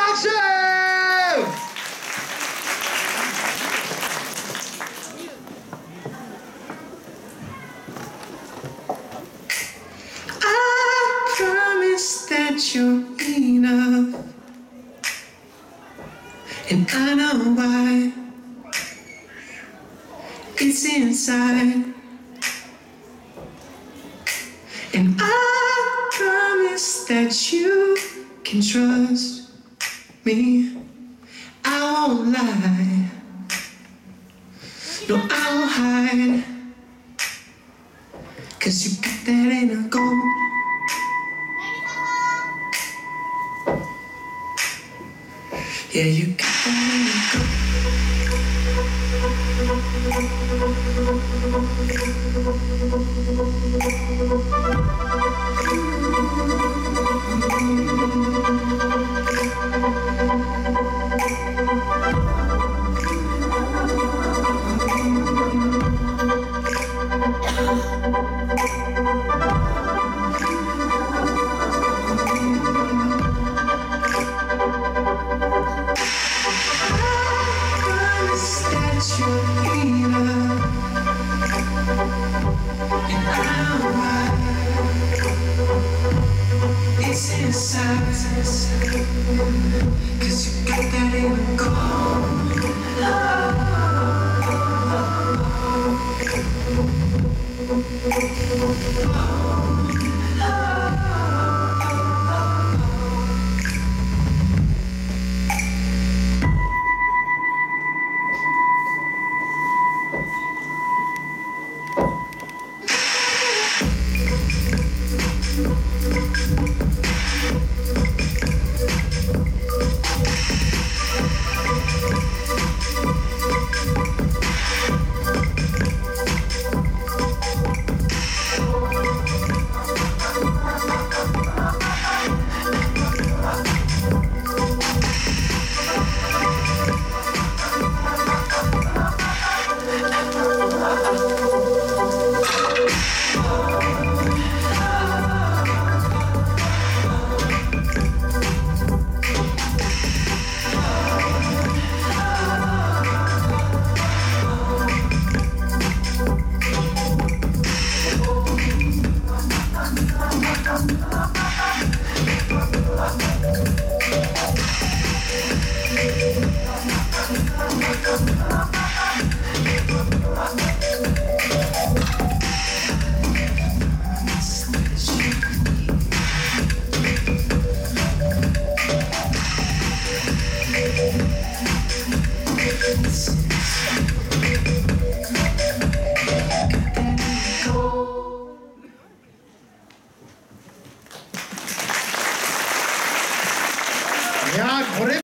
Action! I promise that you're enough, and I know why. It's inside, and I promise that you can trust me. I won't lie, no, I won't hide, 'cause you got that inner gold. Yeah, you got that inner gold. It's inside, 'cause you got that inner gold. 야,